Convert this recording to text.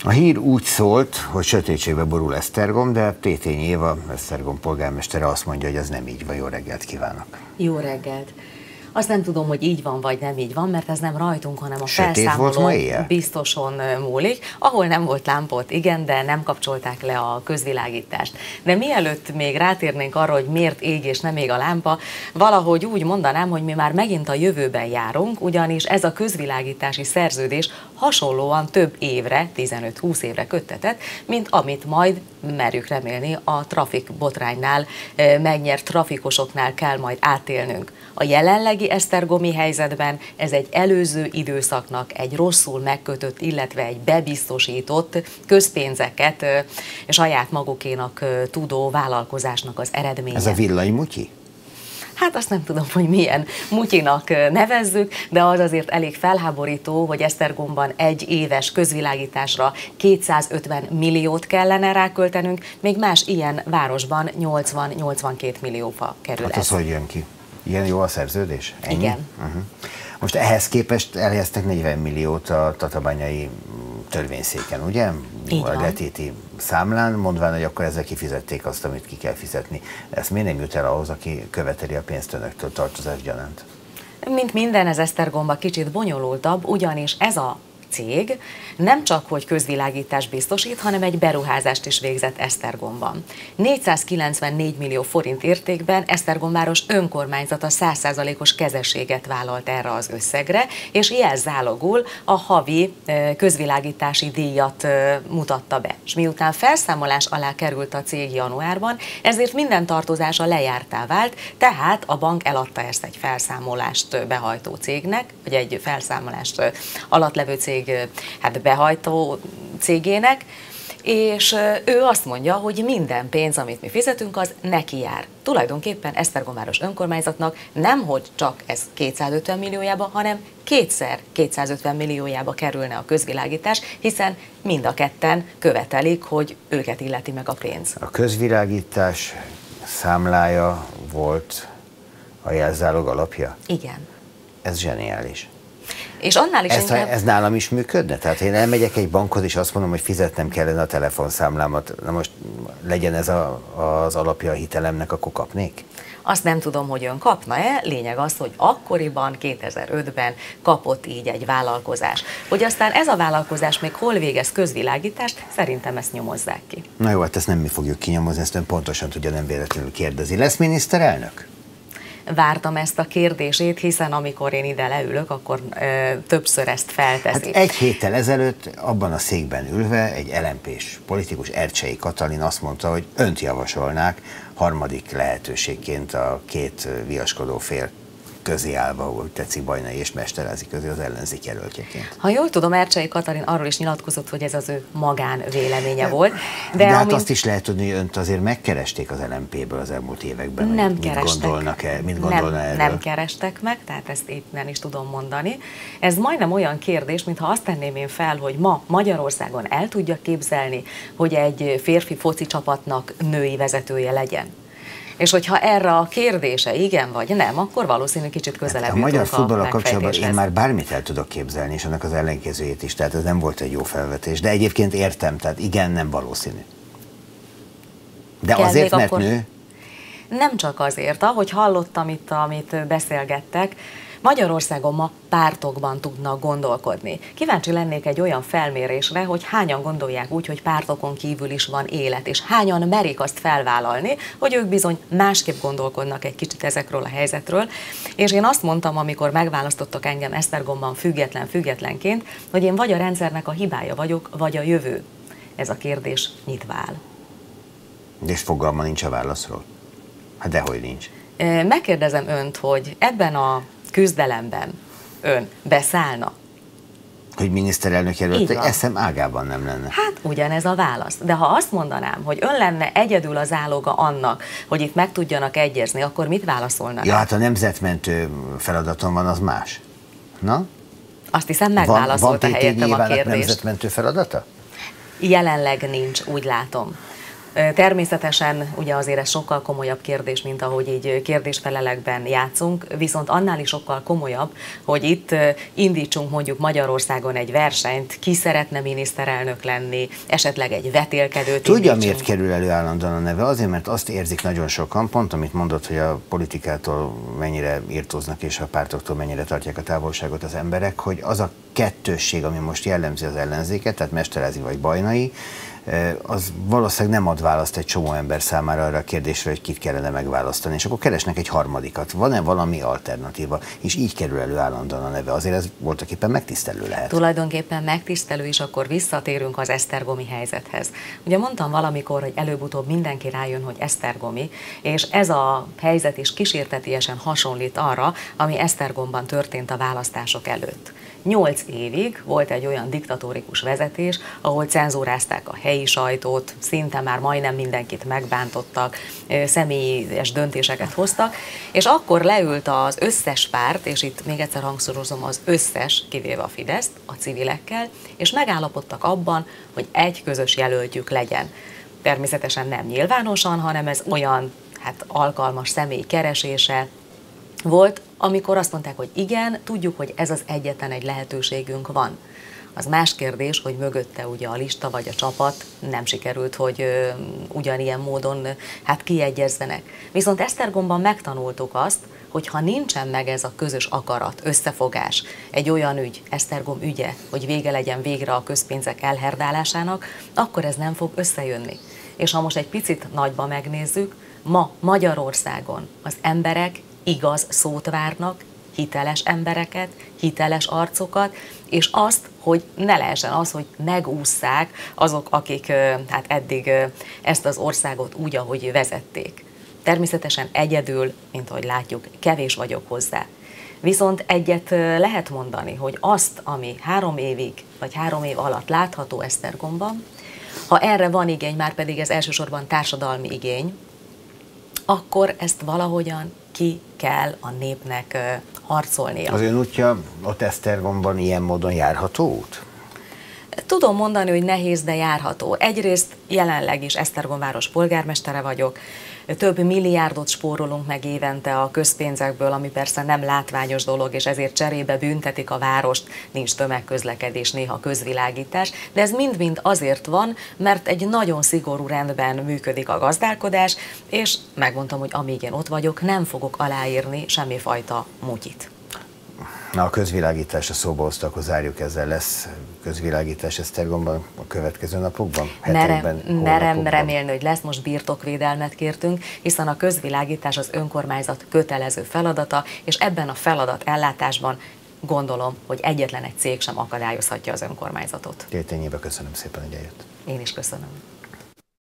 A hír úgy szólt, hogy sötétségbe borul Esztergom, de Tétényi Éva, Esztergom polgármestere azt mondja, hogy az nem így van. Jó reggelt kívánok! Jó reggelt! Azt nem tudom, hogy így van, vagy nem így van, mert ez nem rajtunk, hanem a sötét volt ma éjjel? Biztoson múlik. Ahol nem volt lámpot, igen, de nem kapcsolták le a közvilágítást. De mielőtt még rátérnénk arra, hogy miért ég és nem ég a lámpa, valahogy úgy mondanám, hogy mi már megint a jövőben járunk, ugyanis ez a közvilágítási szerződés hasonlóan több évre, 15-20 évre köttetett, mint amit majd, merjük remélni, a trafik botránynál megnyert trafikosoknál kell majd átélnünk. A jelenlegi esztergomi helyzetben ez egy előző időszaknak egy rosszul megkötött, illetve egy bebiztosított közpénzeket saját magukénak tudó vállalkozásnak az eredménye. Ez a villanymutyi? Hát azt nem tudom, hogy milyen mutyinak nevezzük, de az azért elég felháborító, hogy Esztergomban egy éves közvilágításra 250 milliót kellene ráköltenünk, még más ilyen városban 80-82 millióba kerül. Hát az hogy jön ki? Ilyen jó a szerződés? Ennyi? Igen. Most ehhez képest elhelyeztek 40 milliót a tatabányai törvényszéken, ugye? Így van. A letéti számlán, mondván, hogy akkor ezzel kifizették azt, amit ki kell fizetni. Ezt miért nem jut el ahhoz, aki követeli a pénzt önöktől tartozás gyanánt? Mint minden, ez Esztergomban kicsit bonyolultabb, ugyanis ez a cég nem csak hogy közvilágítást biztosít, hanem egy beruházást is végzett Esztergomban. 494 millió forint értékben Esztergom város önkormányzata 100%-os kezességet vállalt erre az összegre, és jelzálogul a havi közvilágítási díjat mutatta be. És miután felszámolás alá került a cég januárban, ezért minden tartozása lejártá vált, tehát a bank eladta ezt egy felszámolást behajtó cégnek, vagy egy felszámolást alatt levő cég behajtó cégének, és ő azt mondja, hogy minden pénz, amit mi fizetünk, az neki jár. Tulajdonképpen Esztergom város önkormányzatnak nemhogy csak ez 250 milliójába, hanem kétszer 250 milliójába kerülne a közvilágítás, hiszen mind a ketten követelik, hogy őket illeti meg a pénz. A közvilágítás számlája volt a jelzálog alapja? Igen. Ez zseniális. És annál is ez nálam is működne? Tehát én elmegyek egy bankhoz, és azt mondom, hogy fizetnem kellene a telefonszámlámat. Na most legyen ez az alapja a hitelemnek, akkor kapnék? Azt nem tudom, hogy ön kapna-e, lényeg az, hogy akkoriban, 2005-ben kapott így egy vállalkozás. Hogy aztán ez a vállalkozás még hol végez közvilágítást, szerintem ezt nyomozzák ki. Na jó, hát ezt nem mi fogjuk kinyomozni, ezt ön pontosan tudja, nem véletlenül kérdezi. Lesz miniszterelnök? Vártam ezt a kérdését, hiszen amikor én ide leülök, akkor többször ezt felteszi. Hát egy héttel ezelőtt abban a székben ülve egy LMP-s politikus, Ercsei Katalin azt mondta, hogy önt javasolnák harmadik lehetőségként a két viaskodó fél közé állva, ahogy tetszik, Bajnai és Mesterházy közé az ellenzék jelöltjeként. Ha jól tudom, Ercsei Katalin arról is nyilatkozott, hogy ez az ő magánvéleménye volt. De hát azt is lehet tudni, hogy önt azért megkeresték az LMP-ből az elmúlt években. Nem mit kerestek. Mit gondolna erről? Nem kerestek meg, tehát ezt éppen is tudom mondani. Ez majdnem olyan kérdés, mintha azt tenném én fel, hogy ma Magyarországon el tudja képzelni, hogy egy férfi foci csapatnak női vezetője legyen. És hogyha erre a kérdése igen vagy nem, akkor valószínű kicsit közelebb jutunk a magyar futballal kapcsolatban megfejtéshez. én már bármit el tudok képzelni, és annak az ellenkezőjét is, tehát ez nem volt egy jó felvetés. De egyébként értem, tehát igen, nem valószínű. De Kell azért, mert akkor... nő? Nem csak azért, ahogy hallottam itt, amit beszélgettek, Magyarországon ma pártokban tudnak gondolkodni. Kíváncsi lennék egy olyan felmérésre, hogy hányan gondolják úgy, hogy pártokon kívül is van élet, és hányan merik azt felvállalni, hogy ők bizony másképp gondolkodnak egy kicsit ezekről a helyzetről. És én azt mondtam, amikor megválasztottak engem Esztergomban függetlenként, hogy én vagy a rendszernek a hibája vagyok, vagy a jövő. Ez a kérdés nyitva áll. És fogalma nincs a válaszról? Hát dehogy nincs. Megkérdezem önt, hogy ebben a küzdelemben ön beszállna? Hogy miniszterelnök jelölt, eszem ágában nem lenne. Hát ugyanez a válasz. De ha azt mondanám, hogy ön lenne egyedül az záloga annak, hogy itt meg tudjanak egyezni, akkor mit válaszolna? Ja, hát a nemzetmentő feladatom van, az más. Na? Azt hiszem megválaszolta helyettem a kérdést. Nemzetmentő feladata? Jelenleg nincs, úgy látom. Természetesen ugye azért ez sokkal komolyabb kérdés, mint ahogy így kérdésfelelekben játszunk, viszont annál is sokkal komolyabb, hogy itt indítsunk mondjuk Magyarországon egy versenyt, ki szeretne miniszterelnök lenni, esetleg egy vetélkedőt. Tudja, miért kerül elő állandóan a neve? Azért, mert azt érzik nagyon sokan, pont amit mondott, hogy a politikától mennyire írtóznak és a pártoktól mennyire tartják a távolságot az emberek, hogy az a kettősség, ami most jellemzi az ellenzéket, tehát Mesterházy vagy Bajnai, az valószínűleg nem ad választ egy csomó ember számára arra a kérdésre, hogy kit kellene megválasztani, és akkor keresnek egy harmadikat. Van-e valami alternatíva? És így kerül elő állandóan a neve. Azért ez voltaképpen megtisztelő lehet. Tulajdonképpen megtisztelő, és akkor visszatérünk az esztergomi helyzethez. Ugye mondtam valamikor, hogy előbb-utóbb mindenki rájön, hogy esztergomi, és ez a helyzet is kísértetiesen hasonlít arra, ami Esztergomban történt a választások előtt. 8 évig volt egy olyan diktatórikus vezetés, ahol cenzúrázták a helyi sajtót, szinte már majdnem mindenkit megbántottak, személyes döntéseket hoztak, és akkor leült az összes párt, és itt még egyszer hangsúlyozom, az összes, kivéve a Fideszt, a civilekkel, és megállapodtak abban, hogy egy közös jelöltjük legyen. Természetesen nem nyilvánosan, hanem ez olyan alkalmas személy keresése volt, amikor azt mondták, hogy igen, tudjuk, hogy ez az egyetlen egy lehetőségünk van. Az más kérdés, hogy mögötte ugye a lista vagy a csapat nem sikerült, hogy ugyanilyen módon kiegyezzenek. Viszont Esztergomban megtanultuk azt, hogy ha nincsen meg ez a közös akarat, összefogás, egy olyan ügy, Esztergom ügye, hogy vége legyen végre a közpénzek elherdálásának, akkor ez nem fog összejönni. És ha most egy picit nagyba megnézzük, ma Magyarországon az emberek igaz szót várnak, hiteles embereket, hiteles arcokat, és azt, hogy ne lehessen az, hogy megússzák azok, akik eddig ezt az országot úgy, ahogy vezették. Természetesen egyedül, mint ahogy látjuk, kevés vagyok hozzá. Viszont egyet lehet mondani, hogy azt, ami 3 évig, vagy 3 év alatt látható Esztergomban, ha erre van igény, már pedig ez elsősorban társadalmi igény, akkor ezt valahogyan ki kell a népnek harcolnia. Az ön útja ott Esztergomban ilyen módon járható út? Tudom mondani, hogy nehéz, de járható. Egyrészt jelenleg is Esztergom város polgármestere vagyok, több milliárdot spórolunk meg évente a közpénzekből, ami persze nem látványos dolog, és ezért cserébe büntetik a várost, nincs tömegközlekedés, néha közvilágítás, de ez mind-mind azért van, mert egy nagyon szigorú rendben működik a gazdálkodás, és megmondtam, hogy amíg én ott vagyok, nem fogok aláírni semmifajta mutyit. Na, a közvilágítás a szóba hozta, akkor zárjuk ezzel. Lesz közvilágítás Esztergomban a következő napokban? Merem remélni, hogy lesz. Most birtokvédelmet kértünk, hiszen a közvilágítás az önkormányzat kötelező feladata, és ebben a feladat ellátásban gondolom, hogy egyetlen egy cég sem akadályozhatja az önkormányzatot. Tétényébe köszönöm szépen, hogy eljött. Én is köszönöm.